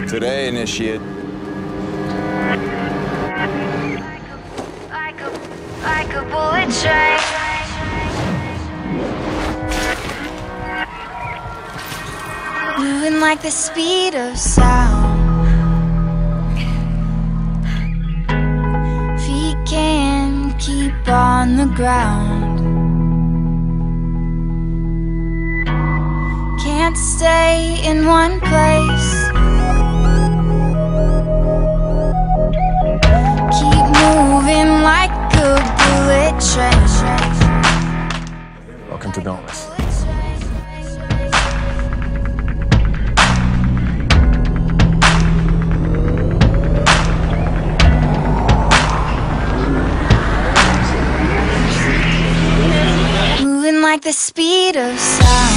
Today, initiate. Like a bullet train. Moving like the speed of sound. Feet can't keep on the ground. Can't stay in one place. Keep moving like a bullet train. Welcome to Dauntless. Moving like the speed of sound.